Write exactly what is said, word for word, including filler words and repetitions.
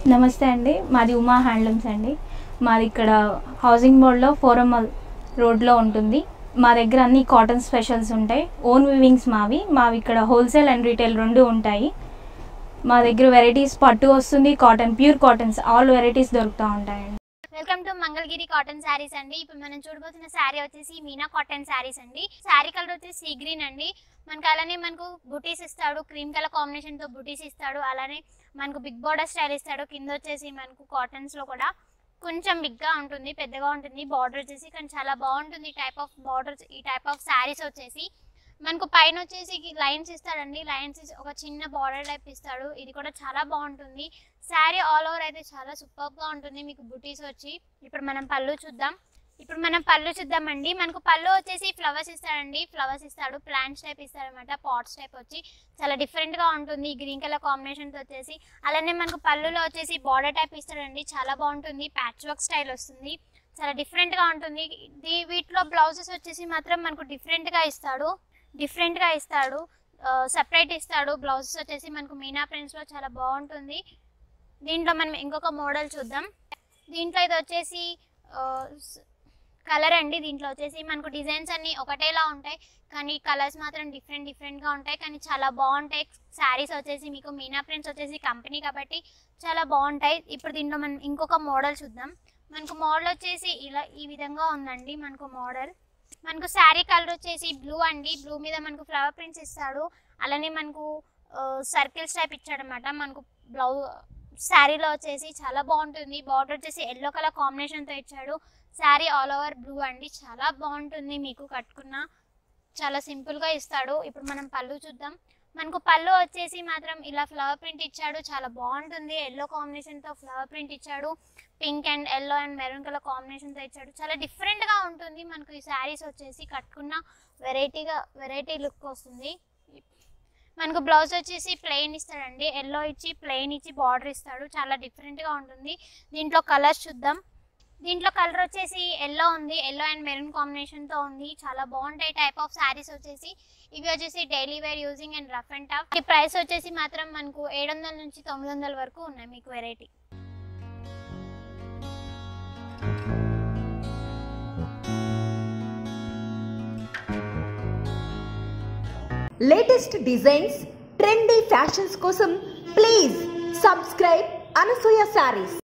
నమస్తే అండి, మాది ఉమా హ్యాండ్లూమ్స్ అండి. మాది ఇక్కడ హౌసింగ్ బోర్డ్లో ఫోరం రోడ్లో ఉంటుంది. మా దగ్గర అన్ని కాటన్ స్పెషల్స్ ఉంటాయి. ఓన్ వివింగ్స్ మావి మావి ఇక్కడ హోల్సేల్ అండ్ రీటైల్ రెండు ఉంటాయి. మా దగ్గర వెరైటీస్ పట్టు వస్తుంది, cotton, pure cottons, all varieties దొరుకుతూ ఉంటాయండి. Welcome to Mangalagiri cotton sarees అండి. ఇప్పుడు మనం చూడబోతున్న శారీ వచ్చేసి మీనా కాటన్ శారీస్ అండి. శారీ కలర్ వచ్చేసి సీ గ్రీన్ అండి. మనకు అలానే మనకు బుటీస్ ఇస్తాడు, క్రీమ్ కలర్ కాంబినేషన్ తో బుటీస్ ఇస్తాడు. అలానే మనకు బిగ్ బోర్డర్ స్టైల్ ఇస్తాడు. కింద వచ్చేసి మనకు కాటన్స్ లో కూడా కొంచెం బిగ్ గా ఉంటుంది, పెద్దగా ఉంటుంది. బార్డర్ వచ్చేసి కానీ చాలా బాగుంటుంది. టైప్ ఆఫ్ బార్డర్స్, ఈ టైప్ ఆఫ్ శారీస్ వచ్చేసి మనకు పైన వచ్చేసి లైన్స్ ఇస్తాడండి. లైన్స్ ఒక చిన్న బార్డర్ టైప్ ఇస్తాడు. ఇది కూడా చాలా బాగుంటుంది. శారీ ఆల్ ఓవర్ అయితే చాలా సూపర్ గా ఉంటుంది. మీకు బుటీస్ వచ్చి ఇప్పుడు మనం పళ్ళు చూద్దాం. ఇప్పుడు మనం పళ్ళు చూద్దామండి. మనకు పళ్ళు వచ్చేసి ఫ్లవర్స్ ఇస్తాడండి. ఫ్లవర్స్ ఇస్తాడు, ప్లాంట్స్ టైప్ ఇస్తాడనమాట. పాట్స్ టైప్ వచ్చి చాలా డిఫరెంట్ గా ఉంటుంది. గ్రీన్ కలర్ కాంబినేషన్ తో వచ్చేసి అలానే మనకు పళ్ళులో వచ్చేసి బార్డర్ టైప్ ఇస్తాడండి. చాలా బాగుంటుంది. ప్యాచ్ వర్క్ స్టైల్ వస్తుంది. చాలా డిఫరెంట్ గా ఉంటుంది. వీటిలో బ్లౌజెస్ వచ్చేసి మాత్రం మనకు డిఫరెంట్ గా ఇస్తాడు డిఫరెంట్ గా ఇస్తాడు సపరేట్ ఇస్తాడు. బ్లౌజెస్ వచ్చేసి మనకు మీనా ప్రింట్స్ లో చాలా బాగుంటుంది. దీంట్లో మనం ఇంకొక మోడల్ చూద్దాం. దీంట్లో ఇది వచ్చేసి కలర్ అండి. దీంట్లో వచ్చేసి మనకు డిజైన్స్ అన్ని ఒకటేలా ఉంటాయి, కానీ కలర్స్ మాత్రం డిఫరెంట్ డిఫరెంట్ గా ఉంటాయి. కానీ చాలా బాగుంటాయి శారీస్ వచ్చేసి. మీకు మీనా ప్రింట్స్ వచ్చేసి కంపెనీ కాబట్టి చాలా బాగుంటాయి. ఇప్పుడు దీంట్లో మనం ఇంకొక మోడల్ చూద్దాం. మనకు మోడల్ వచ్చేసి ఇలా ఈ విధంగా ఉందండి. మనకు మోడల్ మనకు శారీ కలర్ వచ్చేసి బ్లూ అండి. బ్లూ మీద మనకు ఫ్లవర్ ప్రింట్స్ ఇస్తాడు. అలానే మనకు సర్కిల్స్ టైప్ ఇచ్చాడు అనమాట. మనకు బ్లౌజ్ శారీలో వచ్చేసి చాలా బాగుంటుంది. బార్డర్ వచ్చేసి ఎల్లో కలర్ కాంబినేషన్తో ఇచ్చాడు. శారీ ఆల్ ఓవర్ బ్లూ అండి. చాలా బాగుంటుంది. మీకు కట్టుకున్న చాలా సింపుల్గా ఇస్తాడు. ఇప్పుడు మనం పళ్ళు చూద్దాం. మనకు పళ్ళు వచ్చేసి మాత్రం ఇలా ఫ్లవర్ ప్రింట్ ఇచ్చాడు. చాలా బాగుంటుంది. ఎల్లో కాంబినేషన్తో ఫ్లవర్ ప్రింట్ ఇచ్చాడు. Pink and yellow and maroon colour కాంబినేషన్తో ఇచ్చాడు. చాలా డిఫరెంట్గా ఉంటుంది. మనకు ఈ శారీస్ వచ్చేసి కట్టుకున్న వెరైటీగా వెరైటీ లుక్ వస్తుంది. మనకు బ్లౌజ్ వచ్చేసి ప్లెయిన్ ఇస్తాడండి. ఎల్లో ఇచ్చి ప్లెయిన్ ఇచ్చి బార్డర్ ఇస్తాడు. చాలా డిఫరెంట్గా ఉంటుంది. దీంట్లో కలర్స్ చూద్దాం. దీంట్లో కలర్ వచ్చేసి ఎల్లో ఉంది. ఎల్లో అండ్ మెరూన్ కాంబినేషన్తో ఉంది. చాలా బాగుంటాయి టైప్ ఆఫ్ శారీస్ వచ్చేసి. ఇవి వచ్చేసి daily wear using and rough and tough. ఈ ప్రైస్ వచ్చేసి మాత్రం మనకు ఏడు వందల నుంచి తొమ్మిది వందల వరకు ఉన్నాయి మీకు variety. Latest designs, trendy fashions కోసం ప్లీజ్ సబ్స్క్రైబ్ అనసూయ శారీస్.